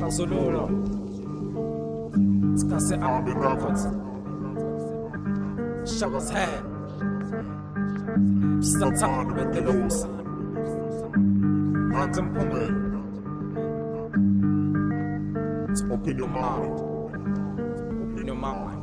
Isxazululo. Discussing our records. Ub'sathane. Sometime bengelosi. It's open your mind. Open your mind.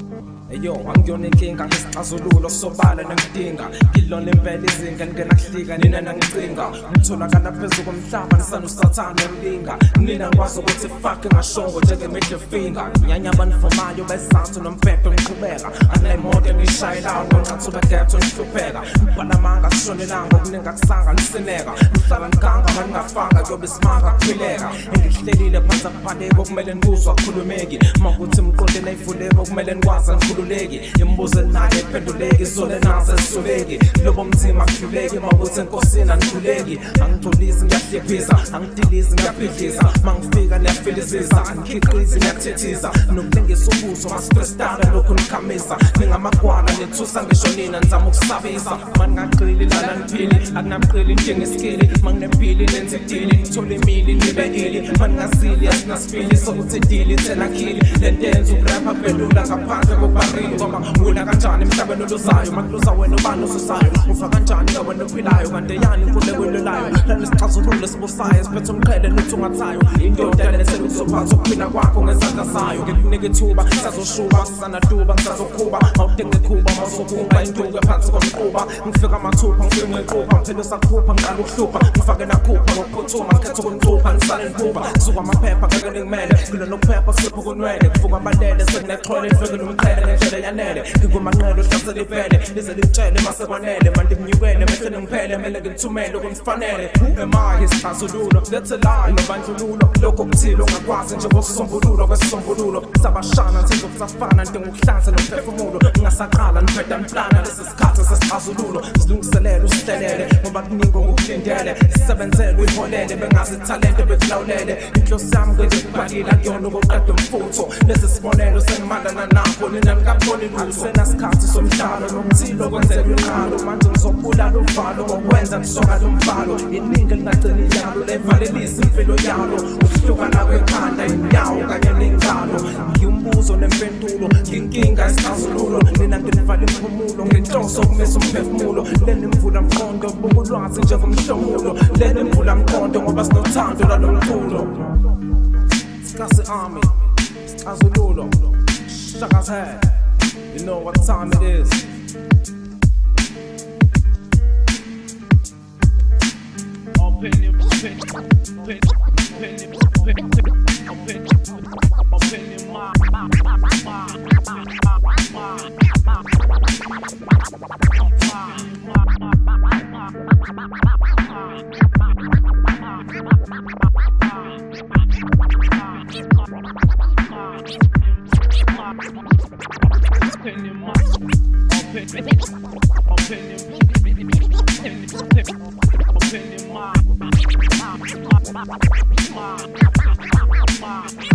Yo, angiyona inkinga Isxazululo sobala nangidinga ngilona impela izinga ngenakuhlika nina nangicinga ngitholakala phezulu komhlaba nisanusathane mlinga nina ngikwazi ukuthi fuck ngashongo njengemidle finger nyanya abanivumayo besathu nomphepho ngiqhubeka anayimoto engishayelayo ngoncathi ubekhetho ngihlupheka ngibhala amanga sishonelanga okuningi akusanga nisineka ngihlala ngiganga maningafanga kuyobe isimanga kuphileka engihlelile phansi akuphaleka okumele nibuzwa akhulumeki makuthi mqonde nayivuleka okumele nikwazi angikhululeki imbuzo enayo ephenduleki zole nazo ezisoleki lobo mzima kuhluleki makuthi enkosini anikhuleki angitholisi ngiyahlephisa angidilizi ngiyabhidliza mangifika niyafilizisa angikhiqizi ngiyathethisa nokulengisa ubuso masifestara lokhu nikhamisa ningamagwala nithusa ngisho nina nizama ukusabisa maningaqili lana niphili akunabuqili njengesikili manginempili nenze idili ngithole imili nibekili maningazili asinasifili sokuthi idili thelakhili lentenza ukurapha kuphendula ngaphandle kokubarili ngoba wina kanjani emhlabeni oluzayo makuluza wena ubani osusayo ufa kanjani ngawena ophilayo kanti yani inkululeko-layo lana Isxazululo esibusayo esiphethe umqhele nothungathayo indoda elethela ukuzophatha ukuphila kwakho ngezandla zayo ngikunika ithuba ngisazoshuba ngisanaduba ngisazokhuba mawudenge ikhuba mawuzokuba induku ephansi komquba ngifika amathupha ngifike ngequpha ngiphele sakhupha ngiqala ukuhlupha ngifake nakhupha ngokuphuthuma ngikhetha ukunixupha ngisale ngibuba ngisuka amaphepha ngeke ngimele ngilo nokuphepha sipho kunwele ngivuka abalele sekunexhole ngifike nomqhele ngendlela yanele ngikumanqele uhlasela ivele lize lingitshele masekwanele manje nginyukele mehlele ngiphele mele ngithumele okungifanele who am I Isxazululo let's lie nobandlululo lokho okuthile ongakwazi nje ngokusombululo kwesisombululo sabashana ngizokusafana ndinga ukuhlanza nomphefumulo ngingasaqala niphetha niplana lesi sikhathi sesixazululo silungiselele usihlelele ngoba kuningi ngokukulindele sisebenzele uyiholele bengazi ithalente bekulawulele inhloso yami ngekubhalile akuyona ukuqeda umfutho lesi sibonelo sengimandana nakho nina nikaboni lutho senasikhathi somdlalo nomthilo kwenzela inqalo manje ngizobulala uvalo ngokwenza kusoka lombhalo iningi lingagcini yalo levalelisa impilo yalo ukuhlukana kwekhanda inyawo kanye nengalo ngiyumbuzo nempendulo inkinga Isxazululo nina nginivala imphumulo ngenhloso okumisa umphefumulo leni mvula mqondo bukulwazi njengomhlomulo leni mvula mqondo ngoba sinothando lwalomculo Discuss army Isxazululo Ub'sathane. You know what time it is. Open your mind.